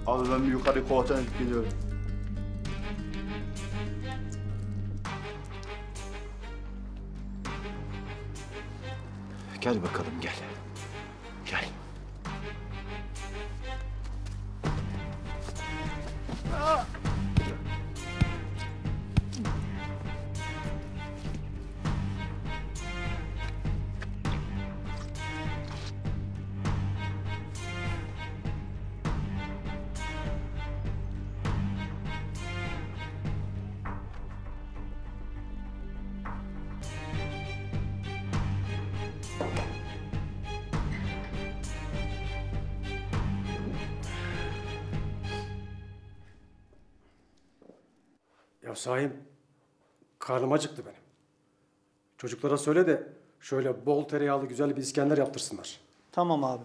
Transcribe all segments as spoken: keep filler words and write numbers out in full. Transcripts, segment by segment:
Abi ben bir yukarı kovatan geliyorum. Gel bakalım gel. Gel. Ya Şahin, karnım acıktı benim. Çocuklara söyle de şöyle bol tereyağlı güzel bir İskender yaptırsınlar. Tamam abi.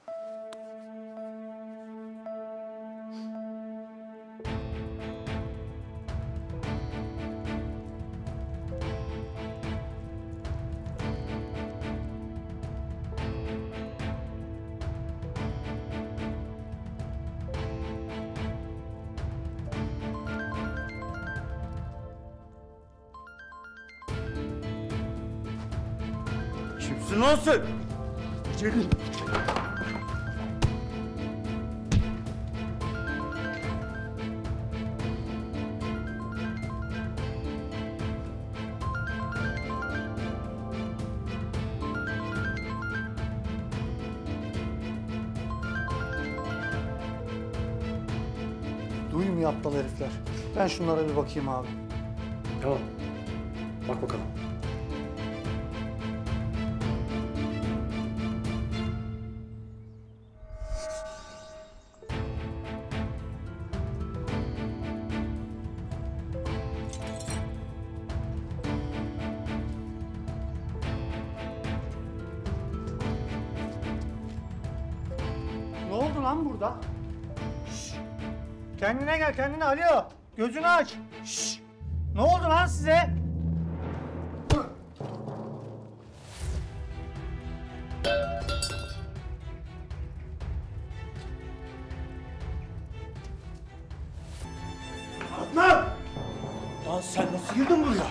Kimsin lan sen? Celil. Duymuyor aptal herifler. Ben şunlara bir bakayım abi. Tamam. Bak bakalım. Ne oldu lan burada? Şşş! Kendine gel kendine alo. Gözünü aç. Şşş! Ne oldu lan size? Adnan! Lan sen nasıl girdin buraya?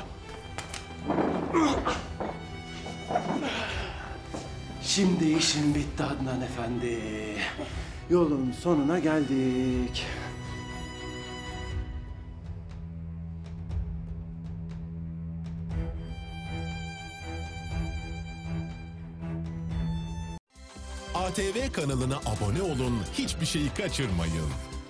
Şimdi işin bitti Adnan Efendi. Yolun sonuna geldik. A T V kanalına abone olun, hiçbir şeyi kaçırmayın.